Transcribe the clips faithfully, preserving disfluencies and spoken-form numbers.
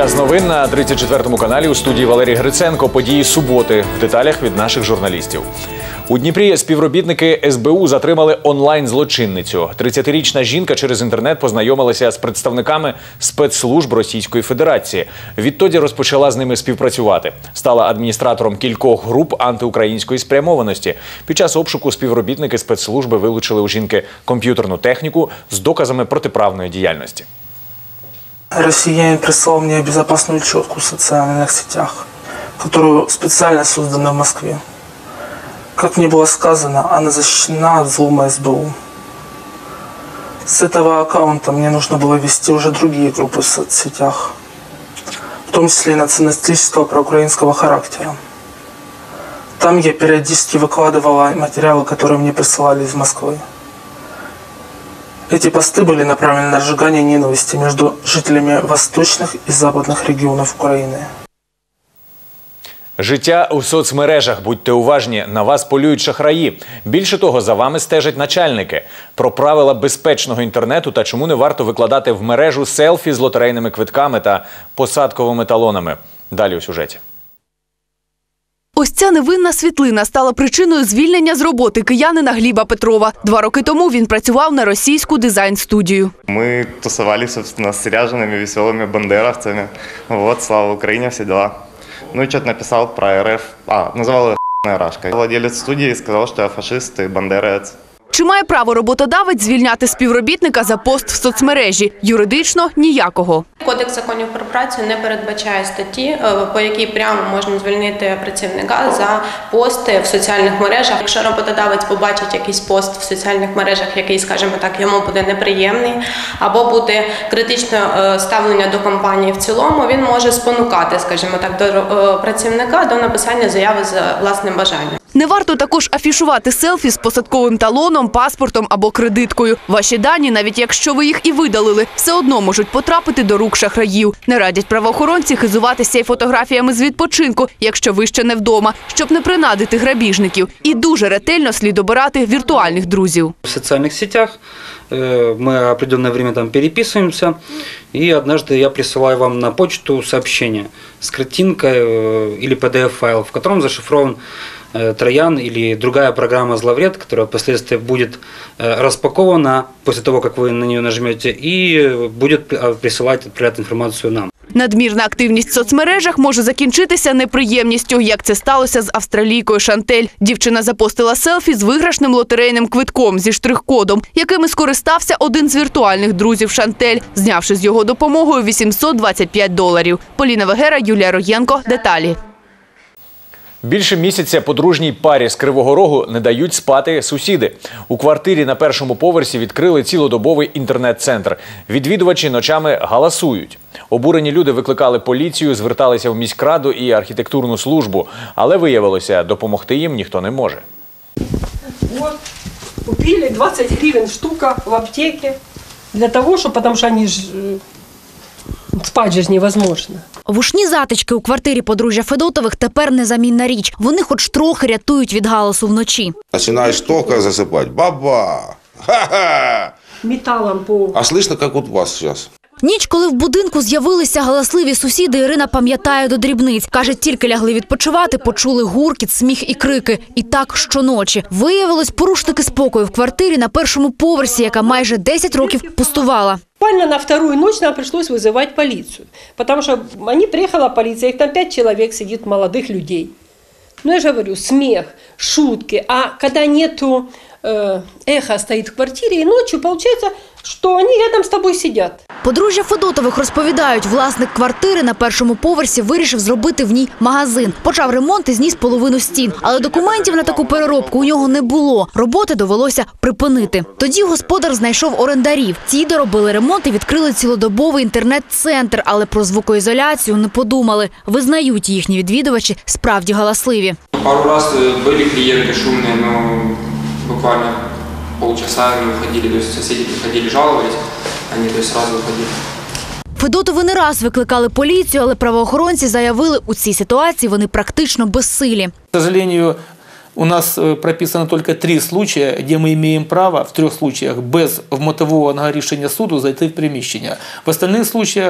Час новин на тридцять четвертому каналі. У студії Валерій Гриценко. Події суботи. В деталях від наших журналістів. У Дніпрі співробітники ес бе у затримали онлайн-злочинницю. тридцятирічна жінка через інтернет познайомилася з представниками спецслужб Російської Федерації. Відтоді розпочала з ними співпрацювати. Стала адміністратором кількох груп антиукраїнської спрямованості. Під час обшуку співробітники спецслужби вилучили у жінки комп'ютерну техніку з доказами протиправної діяльності. Россиянин прислал мне безопасную четку в социальных сетях, которую специально создана в Москве. Как мне было сказано, она защищена от взлома эс бэ у. С этого аккаунта мне нужно было вести уже другие группы в соцсетях, в том числе и националистического проукраинского характера. Там я периодически выкладывала материалы, которые мне присылали из Москвы. Эти посты были направлены на разжигание ненависти между жителями восточных и западных регионов Украины. Життя у соцмережах. Будьте уважні, на вас полюють шахраї. Більше того, за вами стежать начальники. Про правила безпечного інтернету та чому не варто викладати в мережу селфі з лотерейними квитками та посадковими талонами. Далі у сюжеті. Ось ця невинна світлина стала причиною звільнення з роботи киянина Гліба Петрова. Два роки тому він працював на російську дизайн-студію. Ми тусувалися, собственно, з заряженими, веселими бандеровцями. Вот, слава Україні, всі дела. Ну и что-то написал про эр эф, а, называл ее х**ная рашкой. Владелец студии сказал, что я фашист и бандеровец. Чи має право роботодавець звільняти співробітника за пост в соцмережі? Юридично – ніякого. Кодекс законів про працю не передбачає статті, по якій прямо можна звільнити працівника за пости в соціальних мережах. Якщо роботодавець побачить якийсь пост в соціальних мережах, який, скажімо так, йому буде неприємний, або буде критичне ставлення до компанії в цілому, він може спонукати, скажімо так, до працівника до написання заяви за власним бажанням. Не варто також афішувати селфі з посадковим талоном, паспортом або кредиткою. Ваші дані, навіть якщо ви їх і видалили, все одно можуть потрапити до рук шахраїв. Не радять правоохоронці хизуватися й фотографіями з відпочинку, якщо ви ще не вдома, щоб не принадити грабіжників. І дуже ретельно слід обирати віртуальних друзів. В соціальних сетях мы определенное время там переписываемся, и однажды я присылаю вам на почту сообщение с картинкой или пи ди эф-файл, в котором зашифрован троян или другая программа «Зловред», которая впоследствии будет распакована после того, как вы на нее нажмете, и будет присылать, отправлять информацию нам. Надмірна активність в соцмережах може закінчитися неприємністю, як це сталося з австралійкою Шантель. Дівчина запостила селфі з виграшним лотерейним квитком зі штрих-кодом, яким і скористався один з віртуальних друзів Шантель, знявши з його допомогою вісімсот двадцять п'ять доларів. Поліна Вегера, Юлія Роєнко. Деталі. Більше місяця подружній парі з Кривого Рогу не дають спати сусіди. У квартирі на першому поверсі відкрили цілодобовий інтернет-центр. Відвідувачі ночами галасують. Обурені люди викликали поліцію, зверталися в міськраду і архітектурну службу. Але виявилося, допомогти їм ніхто не може. Вот, купили двадцать гривен штука в аптеке. Для того, что, потому что они ж... спать же невозможно. Вушні затички у квартирі подружжя Федотових тепер незамінна річ. Вони хоч трохи рятують від галасу вночі. Починаєш тільки засипати. Баба! Ха-ха! Металом по... А слышно, як от у вас зараз? Ніч, коли в будинку з'явилися галасливі сусіди, Ірина пам'ятає до дрібниць. Каже, тільки лягли відпочивати, почули гуркіт, сміх і крики. І так щоночі. Виявилось, порушники спокою в квартирі на першому поверсі, яка майже десять років пустувала. Буквально на вторую ночь нам пришлось вызывать полицию. Потому что они приехала полиция, их там пять человек сидит, молодых людей. Ну, я же говорю, смех, шутки. А когда нету э, эхо стоит в квартире, и ночью получается, що вони рядом з тобою сидять. Подружжя Федотових розповідають, власник квартири на першому поверсі вирішив зробити в ній магазин. Почав ремонт і зніс половину стін. Але документів на таку переробку у нього не було. Роботи довелося припинити. Тоді господар знайшов орендарів. Ті доробили ремонт і відкрили цілодобовий інтернет-центр. Але про звукоізоляцію не подумали. Визнають, їхні відвідувачі справді галасливі. Пару разів були клієнти шумні, але буквально полчаса они уходили, то есть соседи приходили, жаловались, они то есть сразу уходили. Федотови не раз викликали поліцію, але правоохоронці заявили, у цій ситуації вони практично безсилі. К сожалению, у нас прописано только три случая, где мы имеем право в трех случаях без вмотивованного рішення суду зайти в приміщення. В остальных случаях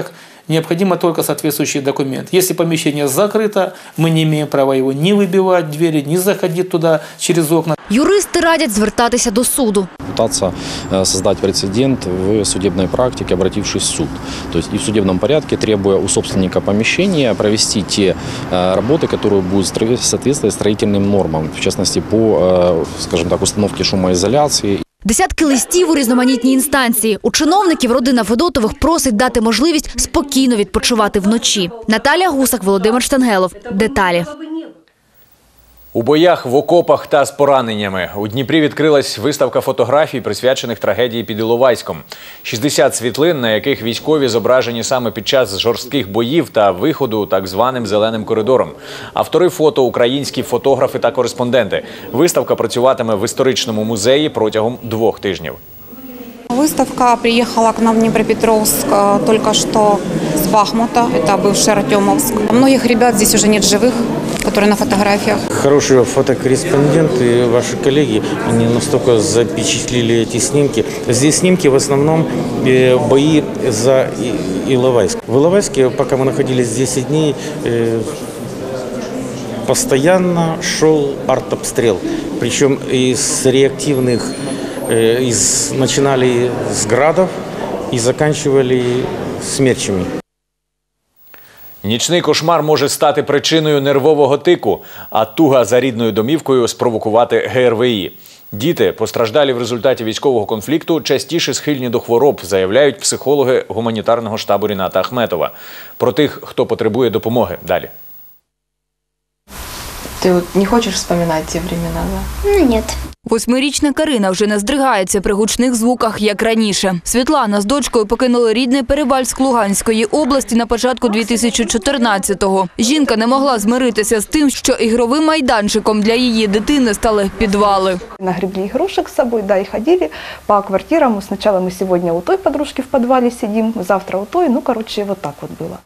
необходимо только соответствующий документ. Если помещение закрыто, мы не имеем права его ни выбивать двери, ни заходить туда через окна. Юристи радять звертатися до суду. Пытаться создать прецедент в судебной практике, обратившись в суд. То есть и в судебном порядке, требуя у собственника помещения провести те работы, которые будут соответствовать строительным нормам, в частности по, скажем так, установке шумоизоляции. Десятки листів у різноманітні інстанції. У чиновників родина Федотових просить дати можливість спокійно відпочивати вночі. Наталія Гусак, Володимир Штангелов. Деталі. У боях, в окопах та з пораненнями. У Дніпрі відкрилась виставка фотографій, присвячених трагедії під Іловайськом. шістдесят світлин, на яких військові зображені саме під час жорстких боїв та виходу так званим «зеленим коридором». Автори фото – українські фотографи та кореспонденти. Виставка працюватиме в історичному музеї протягом двох тижнів. Выставка приехала к нам в Днепропетровск только что с Бахмута, это бывший Артемовск. Многих ребят здесь уже нет живых, которые на фотографиях. Хорошие фотокорреспонденты, ваши коллеги, они настолько запечатлели эти снимки. Здесь снимки в основном бои за Иловайск. В Иловайске, пока мы находились десять дней, постоянно шел артобстрел, причем из реактивных. Из, начинали с градов и заканчивали смерчами. Нічний кошмар може стати причиною нервового тику, а туга за рідною домівкою спровокувати ге ер ве і. Діти, постраждалі в результаті військового конфлікту, частіше схильні до хвороб, заявляють психологи гуманітарного штабу Ріната Ахметова. Про тих, хто потребує допомоги. Далі. Ти от не хочеш вспоминати ті времена, да? Ну, ні. Восьмирічна Карина вже не здригається при гучних звуках, як раніше. Світлана з дочкою покинули рідний Перевальськ Луганської області на початку дві тисячі чотирнадцятого. Жінка не могла змиритися з тим, що ігровим майданчиком для її дитини стали підвали. Нагребли игрушек с собой, да, и ходили по квартирам. Сначала мы сегодня у той подружки в подвале сидим, завтра у той. Ну, короче, вот так вот было.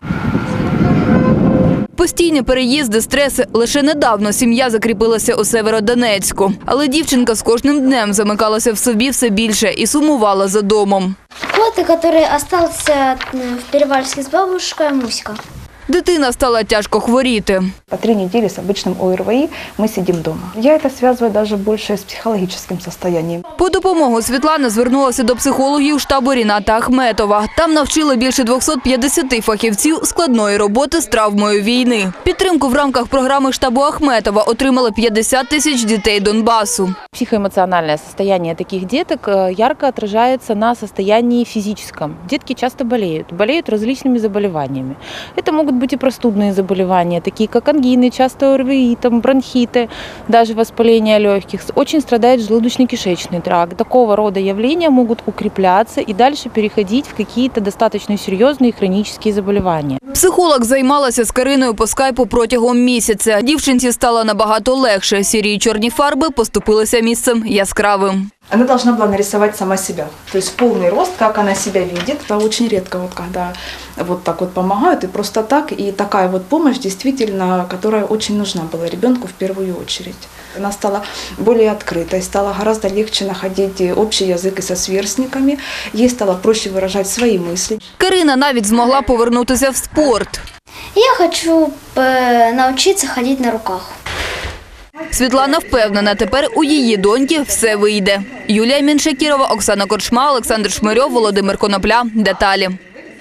Постійні переїзди, стреси. Лише недавно сім'я закріпилася у Северодонецьку. Але дівчинка з кожним днем замикалася в собі все більше і сумувала за домом. Кот, який залишився в Перевальську з бабушкою, Муська. Дитина стала тяжко хворіти. По три недели с обычным о ер ве і мы сидим дома. Я это связываю даже больше с психологическим состоянием. По допомогу Світлана звернулася до психологів штабу Ріната Ахметова. Там навчили більше двохсот п'ятдесяти фахівців складної роботи з травмою війни. Підтримку в рамках програми штабу Ахметова отримали п'ятдесят тисяч дітей Донбасу. Психоэмоциональное состояние таких деток ярко отражается на состоянии физическом. Детки часто болеют, болеют различными заболеваниями. Это могут быть и простудные заболевания, такие как ангины, часто о ер ве і, там, бронхиты, даже воспаление легких. Очень страдает желудочно-кишечный тракт. Такого рода явления могут укрепляться и дальше переходить в какие-то достаточно серьезные хронические заболевания. Психолог займалася з Кариною по скайпу протягом місяця. Дівчинці стало набагато легше. Сірі чорні фарби поступилися місцем яскравим. Она должна была нарисовать сама себя. То есть полный рост, как она себя видит. Это очень редко, вот, когда вот так вот помогают, и просто так. И такая вот помощь, действительно, которая очень нужна была ребенку в первую очередь. Она стала более открытой, стало гораздо легче находить общий язык и со сверстниками. Ей стало проще выражать свои мысли. Карина навіть змогла повернутися в спорт. Я хочу навчитися ходити на руках. Світлана впевнена, тепер у її доньки все вийде. Юлія Міншакірова, Оксана Корчма, Олександр Шмирьов, Володимир Конопля. Деталі.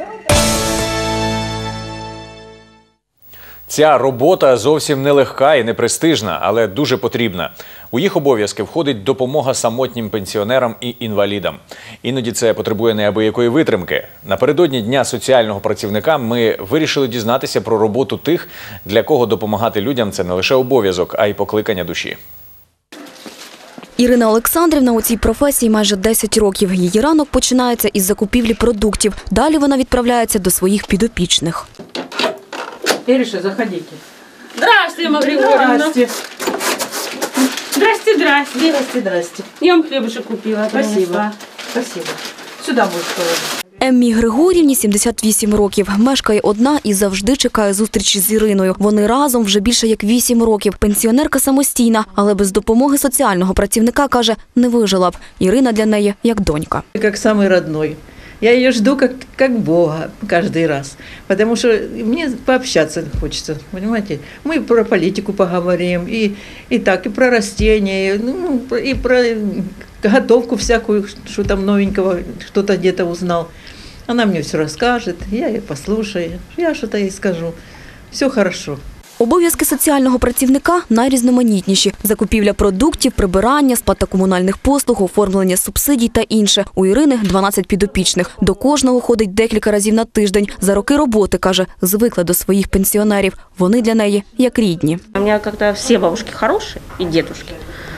Ця робота зовсім нелегка і непрестижна, але дуже потрібна. У їх обов'язки входить допомога самотнім пенсіонерам і інвалідам. Іноді це потребує неабиякої витримки. Напередодні Дня соціального працівника ми вирішили дізнатися про роботу тих, для кого допомагати людям – це не лише обов'язок, а й покликання душі. Ірина Олександрівна у цій професії майже десять років. Її ранок починається із закупівлі продуктів. Далі вона відправляється до своїх підопічних. Ириша, заходите. Здравствуйте, Мария Григорьевна. Здрасте. Здрасте, здрасте. Здрасте, здрасте. Я вам хлебушек купила. Спасибо. Спасибо. Сюда будет положить. Еммі Григорівні сімдесят вісім років. Мешкає одна і завжди чекає зустрічі з Іриною. Вони разом вже більше як вісім років. Пенсіонерка самостійна, але без допомоги соціального працівника, каже, не вижила б. Ірина для неї як донька. Як самий родной. Я ее жду как, как Бога каждый раз, потому что мне пообщаться хочется, понимаете. Мы про политику поговорим, и, и так, и про растения, ну, и про готовку всякую, что там новенького, что-то где-то узнал. Она мне все расскажет, я ее послушаю, я что-то ей скажу. Все хорошо. Обов'язки соціального працівника найрізноманітніші – закупівля продуктів, прибирання, сплата комунальних послуг, оформлення субсидій та інше. У Ірини дванадцять підопічних. До кожного ходить декілька разів на тиждень. За роки роботи, каже, звикла до своїх пенсіонерів. Вони для неї як рідні. У мене, коли всі бабушки хороші і дідушки,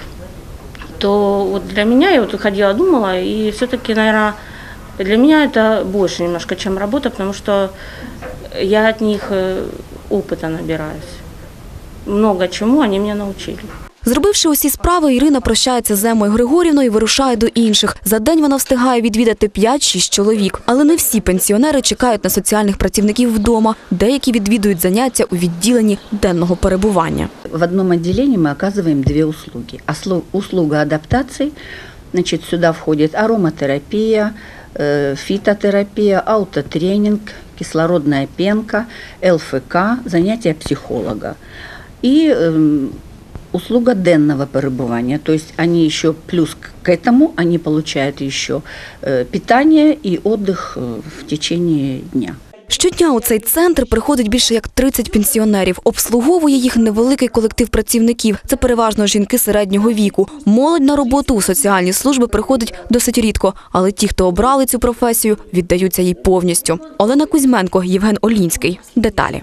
то вот для меня, я вот ходила, думала, и все-таки, наверное, для меня это больше немножко, чем работа, потому что я от них опыта набираюсь. Много чому вони мене навчили. Зробивши усі справи, Ірина прощається з Еммою Григорівною і вирушає до інших. За день вона встигає відвідати п'ять-шість чоловік. Але не всі пенсіонери чекають на соціальних працівників вдома. Деякі відвідують заняття у відділенні денного перебування. В одном отделении мы оказываем две услуги. Услуга адаптации, значит, сюда входит ароматерапия, фитотерапия, аутотренинг, кислородная пенка, ЛФК, занятия психолога. И э, услуга денного перебывания, то есть они еще плюс к этому, они получают еще э, питание и отдых в течение дня. Щодня у цей центр приходить більше як тридцять пенсіонерів. Обслуговує їх невеликий колектив працівників. Це переважно жінки середнього віку. Молодь на роботу у соціальні служби приходить досить рідко, але ті, хто обрали цю професію, віддаються їй повністю. Олена Кузьменко, Євген Олінський. Деталі.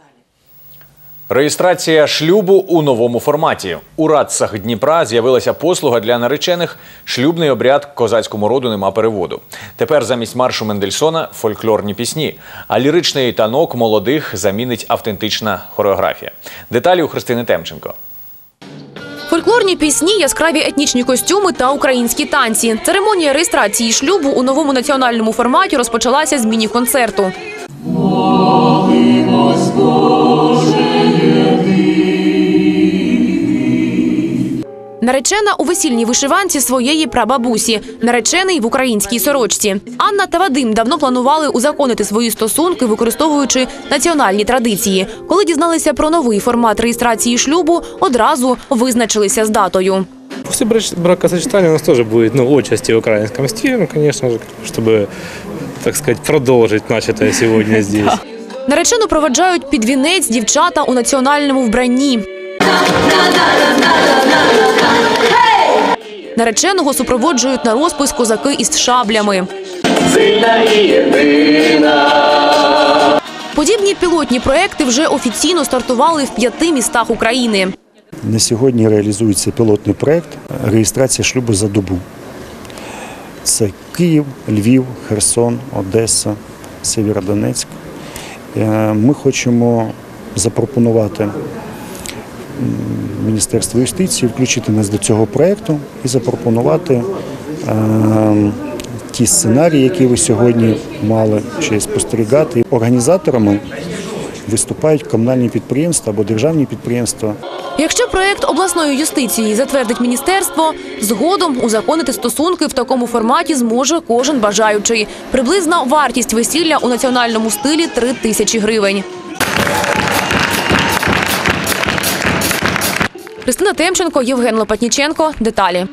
Реєстрація шлюбу у новому форматі. У Радцах Дніпра з'явилася послуга для наречених. Шлюбний обряд козацькому роду нема переводу. Тепер замість маршу Мендельсона – фольклорні пісні, а ліричний танок молодих замінить автентична хореографія. Деталі у Христини Темченко. Фольклорні пісні, яскраві етнічні костюми та українські танці. Церемонія реєстрації шлюбу у новому національному форматі розпочалася з міні-концерту. Наречена у весільній вишиванці своєї прабабусі, наречений в українській сорочці. Анна та Вадим давно планували узаконити свої стосунки, використовуючи національні традиції. Коли дізналися про новий формат реєстрації шлюбу, одразу визначилися з датою. После бракосочетания у нас тоже будет, ну, отчасти в украинском стиле, ну, конечно же, чтобы, так сказать, продолжить начатое сегодня здесь. Наречену проведжають під вінець дівчата у національному вбранні. Нареченого супроводжують на розпис козаки із шаблями. Подібні пілотні проекти вже офіційно стартували в п'яти містах України. На сьогодні реалізується пілотний проект реєстрація шлюбу за добу. Це Київ, Львів, Херсон, Одеса, Сєвєродонецьк. Ми хочемо запропонувати Міністерству юстиції включити нас до цього проєкту і запропонувати е, ті сценарії, які ви сьогодні мали честь спостерігати. Організаторами виступають комунальні підприємства або державні підприємства. Якщо проєкт обласної юстиції затвердить міністерство, згодом узаконити стосунки в такому форматі зможе кожен бажаючий. Приблизна вартість весілля у національному стилі – три тисячі гривень. Христина Темченко, Євген Лопатніченко. Деталі.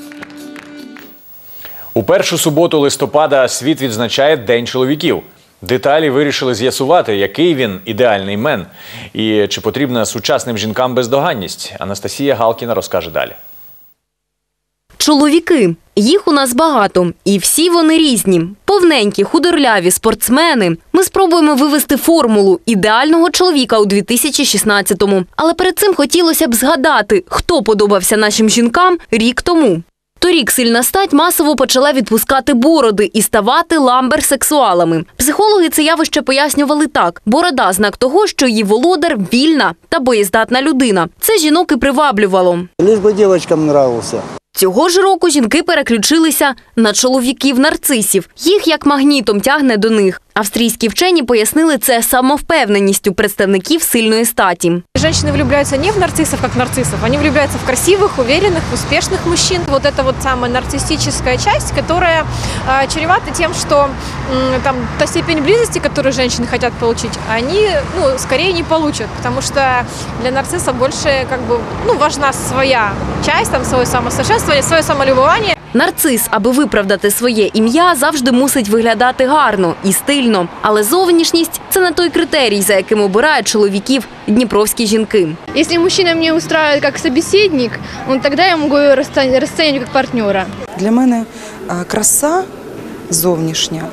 У першу суботу листопада світ відзначає День чоловіків. Деталі вирішили з'ясувати, який він ідеальний мен і чи потрібна сучасним жінкам бездоганність. Анастасія Галкіна розкаже далі. Чоловіки. Їх у нас багато. І всі вони різні. Повненькі, худорляві, спортсмени. Ми спробуємо вивести формулу ідеального чоловіка у дві тисячі шістнадцятому. Але перед цим хотілося б згадати, хто подобався нашим жінкам рік тому. Торік сильна стать масово почала відпускати бороди і ставати ламберсексуалами. Психологи це явище пояснювали так. Борода – знак того, що її володар – вільна та боєздатна людина. Це жінок і приваблювало. Лиш би дівчатам нравився. Цього ж року жінки переключилися на чоловіків-нарцисів. Їх як магнітом тягне до них. Австрійські вчені пояснили це самовпевненістю представників сильної статі. Женщины влюбляются не в нарциссов, как нарциссов, они влюбляются в красивых, уверенных, успешных мужчин. Вот это вот самая нарциссическая часть, которая э, чревата тем, что э, там та степень близости, которую женщины хотят получить, они, ну, скорее не получат, потому что для нарцисса больше, как бы, ну, важна своя часть, там, свое самосовершенствование, своє самолюбування. Нарцис, аби виправдати своє ім'я, завжди мусить виглядати гарно і стильно. Але зовнішність – це не той критерій, за яким обирають чоловіків дніпровські жінки. Якщо мужчина мене устраивает як собеседник, тоді я можу розцінювати як партнера. Для мене краса зовнішня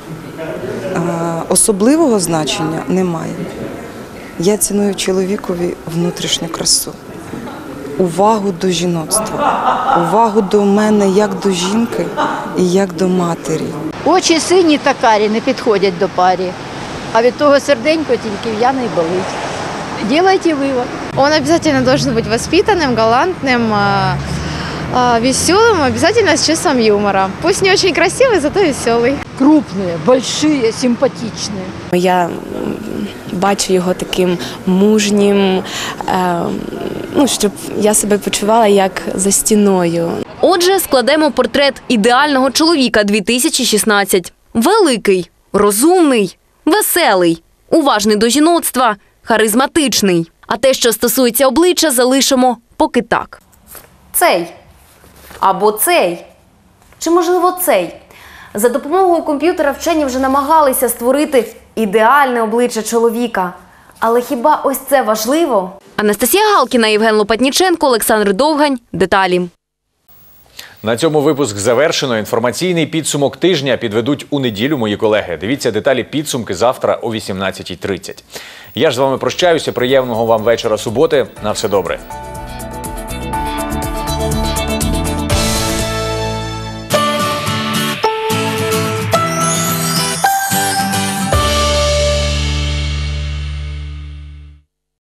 особливого значення немає. Я ціную чоловікові внутрішню красу. Увагу до жіноцтва, увагу до мене як до жінки і як до матері. Очі сині та карі не підходять до парі, а від того серденько тільки в'яне й болить. Делайте вывод. Он обязательно должен быть воспитанным, галантным, веселым, обязательно с чувством юмора. Пусть не очень красивый, зато веселый. Крупные, большие, симпатичные. Я бачу його таким мужнім, ну, щоб я себе почувала як за стіною. Отже, складемо портрет ідеального чоловіка дві тисячі шістнадцять. Великий, розумний, веселий, уважний до жіноцтва, харизматичний. А те, що стосується обличчя, залишимо поки так. Цей. Або цей. Чи, можливо, цей. За допомогою комп'ютера вчені вже намагалися створити ідеальне обличчя чоловіка. Але хіба ось це важливо? Анастасія Галкіна, Євген Лопатніченко, Олександр Довгань. Деталі. На цьому випуск завершено. Інформаційний підсумок тижня підведуть у неділю мої колеги. Дивіться деталі підсумки завтра о вісімнадцятій тридцять. Я ж з вами прощаюся. Приємного вам вечора суботи. На все добре.